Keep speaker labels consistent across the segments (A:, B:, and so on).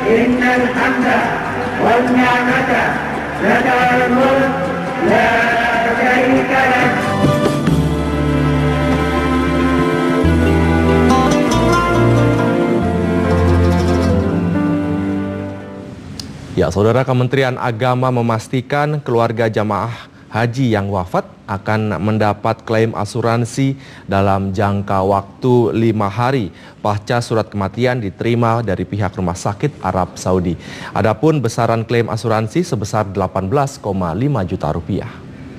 A: إن الحمد والنعمة لك الملك لا شريك لك.
B: Ya, Saudara, Kementerian Agama memastikan keluarga jamaah haji yang wafat akan mendapat klaim asuransi dalam jangka waktu 5 hari pasca surat kematian diterima dari pihak Rumah Sakit Arab Saudi. Adapun besaran klaim asuransi sebesar 18,5 juta rupiah.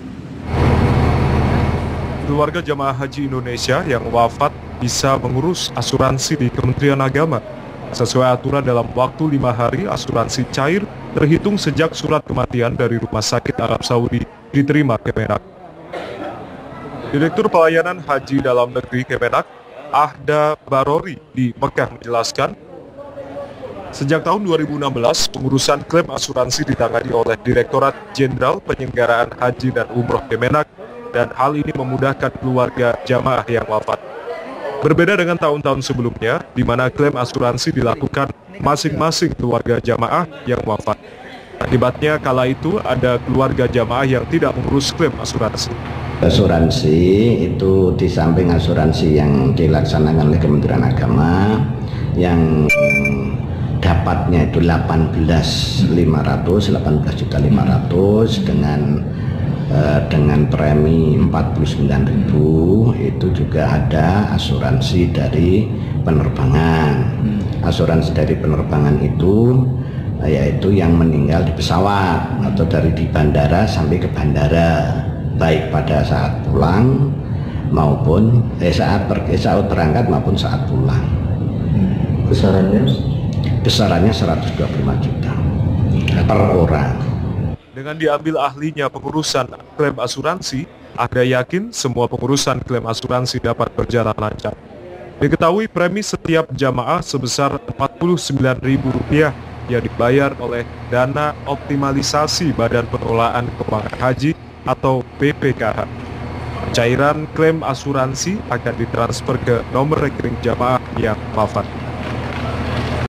C: Keluarga jamaah haji Indonesia yang wafat bisa mengurus asuransi di Kementerian Agama. Sesuai aturan dalam waktu 5 hari, asuransi cair terhitung sejak surat kematian dari Rumah Sakit Arab Saudi diterima Kemenak. Direktur Pelayanan Haji Dalam Negeri Kemenak, Ahda Barori di Mekah menjelaskan, sejak tahun 2016 pengurusan klaim asuransi ditangani oleh Direktorat Jenderal Penyelenggaraan Haji dan Umroh Kemenak, dan hal ini memudahkan keluarga jamaah yang wafat. Berbeda dengan tahun-tahun sebelumnya, di mana klaim asuransi dilakukan masing-masing keluarga jamaah yang wafat. Akibatnya, kala itu ada keluarga jamaah yang tidak mengurus klaim asuransi.
D: Asuransi itu di samping asuransi yang dilaksanakan oleh Kementerian Agama, yang dapatnya itu 18.500 dengan premi 49.000, itu juga ada asuransi dari penerbangan. Asuransi dari penerbangan itu yaitu yang meninggal di pesawat atau dari di bandara sampai ke bandara, baik pada saat pulang maupun saat berangkat maupun saat pulang. Besarannya 125 juta per orang.
C: Dengan diambil ahlinya pengurusan klaim asuransi, Ahda yakin semua pengurusan klaim asuransi dapat berjalan lancar. Diketahui premi setiap jamaah sebesar Rp49.000 yang dibayar oleh Dana Optimalisasi Badan Pengelolaan Keuangan Haji atau BPKH. Cairan klaim asuransi akan ditransfer ke nomor rekening jamaah yang wafat.